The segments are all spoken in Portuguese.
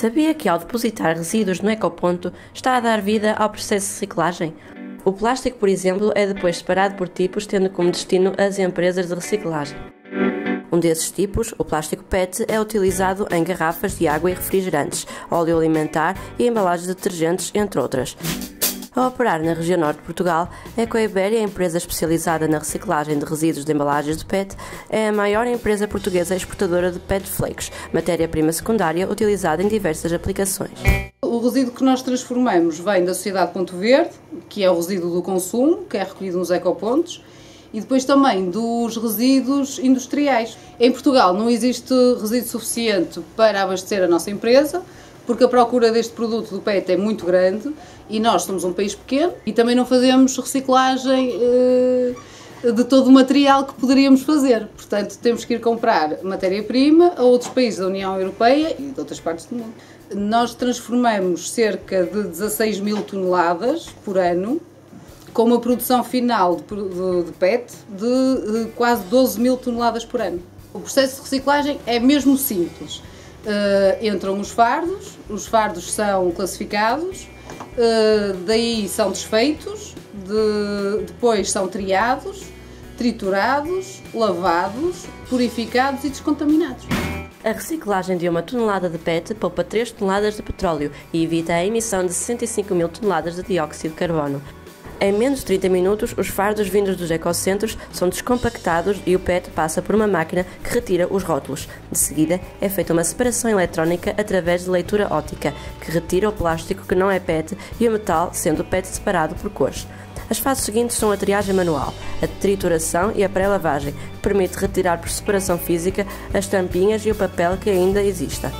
Sabia que ao depositar resíduos no ecoponto está a dar vida ao processo de reciclagem? O plástico, por exemplo, é depois separado por tipos, tendo como destino as empresas de reciclagem. Um desses tipos, o plástico PET, é utilizado em garrafas de água e refrigerantes, óleo alimentar e embalagens de detergentes, entre outras. A operar na região norte de Portugal, a Ecoiberia, a empresa especializada na reciclagem de resíduos de embalagens de PET, é a maior empresa portuguesa exportadora de PET Flakes, matéria-prima secundária utilizada em diversas aplicações. O resíduo que nós transformamos vem da Sociedade Ponto Verde, que é o resíduo do consumo, que é recolhido nos ecopontos, e depois também dos resíduos industriais. Em Portugal não existe resíduo suficiente para abastecer a nossa empresa, porque a procura deste produto do PET é muito grande e nós somos um país pequeno e também não fazemos reciclagem de todo o material que poderíamos fazer. Portanto, temos que ir comprar matéria-prima a outros países da União Europeia e de outras partes do mundo. Nós transformamos cerca de 16 mil toneladas por ano, com uma produção final de PET de quase 12 mil toneladas por ano. O processo de reciclagem é mesmo simples. Entram os fardos são classificados, daí são desfeitos, depois são triados, triturados, lavados, purificados e descontaminados. A reciclagem de 1 tonelada de PET poupa 3 toneladas de petróleo e evita a emissão de 65 mil toneladas de dióxido de carbono. Em menos de 30 minutos, os fardos vindos dos ecocentros são descompactados e o PET passa por uma máquina que retira os rótulos. De seguida, é feita uma separação eletrónica através de leitura óptica, que retira o plástico que não é PET e o metal, sendo o PET separado por cores. As fases seguintes são a triagem manual, a trituração e a pré-lavagem, que permite retirar por separação física as tampinhas e o papel que ainda exista.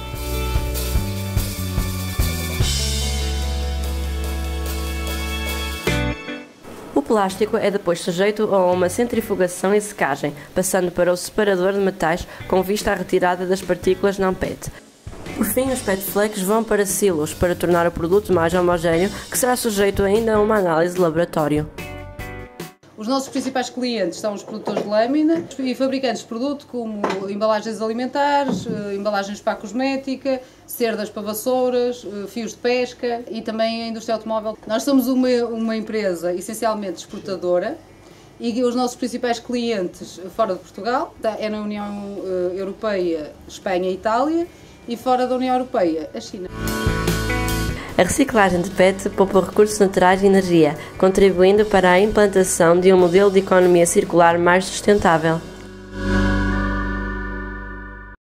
O plástico é depois sujeito a uma centrifugação e secagem, passando para o separador de metais com vista à retirada das partículas não PET. Por fim, os PET Flakes vão para silos para tornar o produto mais homogéneo, que será sujeito ainda a uma análise de laboratório. Os nossos principais clientes são os produtores de lâmina e fabricantes de produto como embalagens alimentares, embalagens para a cosmética, cerdas para vassouras, fios de pesca e também a indústria automóvel. Nós somos uma empresa essencialmente exportadora e os nossos principais clientes fora de Portugal é na União Europeia, Espanha e Itália, e fora da União Europeia, a China. A reciclagem de PET poupa recursos naturais e energia, contribuindo para a implantação de um modelo de economia circular mais sustentável.